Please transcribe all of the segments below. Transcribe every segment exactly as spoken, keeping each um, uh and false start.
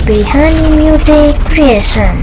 Birhani Music Creation.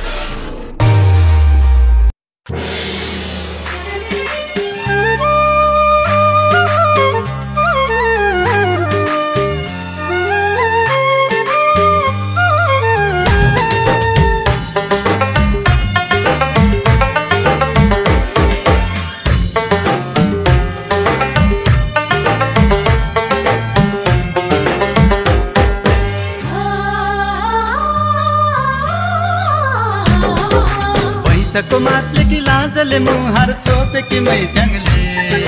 पैसाको मातले कि लाजले मुहार छोपे कि मै जंगले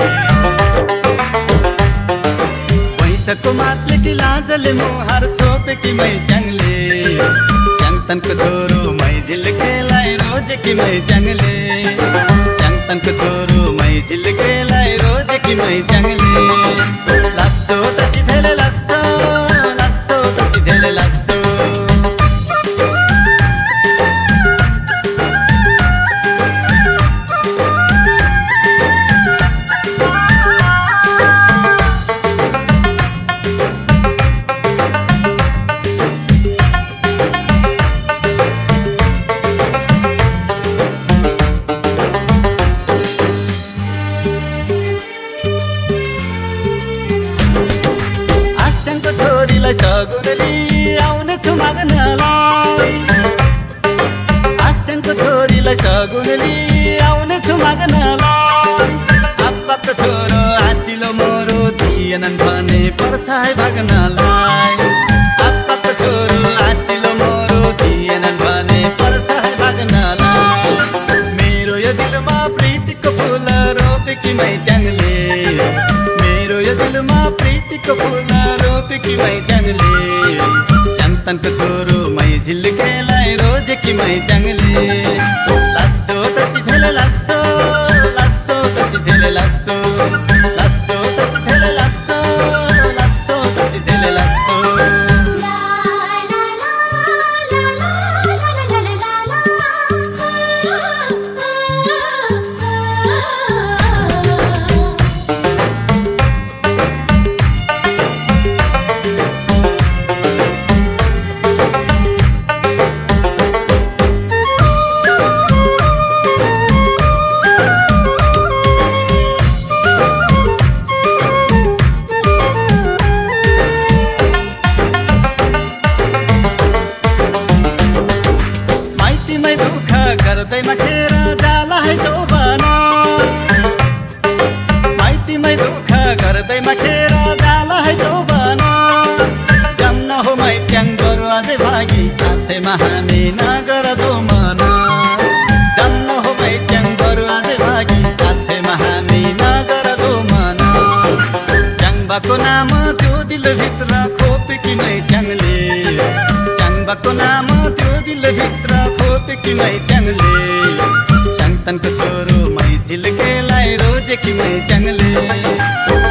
पैसाको मातले कि लाजले मुहार छोपे कि मै जंगले संतनको छोरो मै झिल्केलाई रोजे कि मै जंगले संतनको छोरो मै झिल्केलाई रोजे कि मै जंगले लासो तसी धेले लासो लासो तसी धेले लासो सगुनली आउने छु माग्नलाई आस्याङको छोरीलाई सगुनली आउने छु माग्नलाई आप्पाको छोरो आतिलो मोरो दिएनन् भने पर्छाइ भाग्नलाई आप्पाको छोरो आतिलो मोरो दिएनन् भने पर्छाइ भाग्नलाई मेरो यो दिलमा प्रीतिको फुल रोपेकी मै जंगले मेरो यो दिलमा प्रीतिको फुल रोपेकी मै जंगले संतनको छोरो मै झिल्केलाई रोजे कि मै जंगले लासो तसी धेले लासो लासो तसी धेले लासो लासो तसी धेले लासो लासो तसी धेले लासो गर्दैमा खेर जाला है जौबना माइतीमै दुःख गर्दैमा खेर जाला है जौबना जम्न हो मै च्याङ बरु अझै भागी साथैमा हामी नगर दोमना जम्न हो मै च्याङ बरु अझै भागी साथैमा हामी नगर दोमना च्याङबाको नाम त्यो दिलभित्र खोपेकी मै च्याङले च्याङबाको नाम त्यो दिलभित्र खोपेकी मै च्याङले संतनको छोरो मै झिल्केलाई रोजे कि मै च्याङले